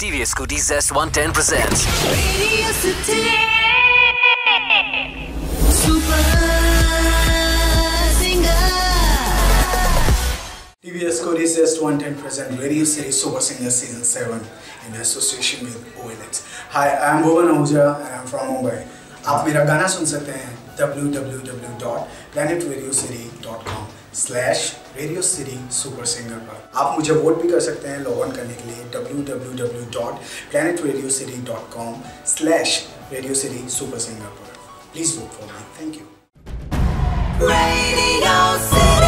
TVS Scooty Zest 110 presents Radio City Super Singer. TVS Scooty Zest 110 present Radio City Super Singer Season 7 in association with OLX. Hi, I am Bhuvan Ahuja and I am from Mumbai. आप मेरा गाना सुन सकते हैं www.planetradioCity.com/RadioCitySuperSinger पर। आप मुझे vote भी कर सकते हैं लॉग ऑन करने के लिए www.planetradioCity.com/RadioCitySuperSinger पर। Please vote for me. Thank you. Radio City.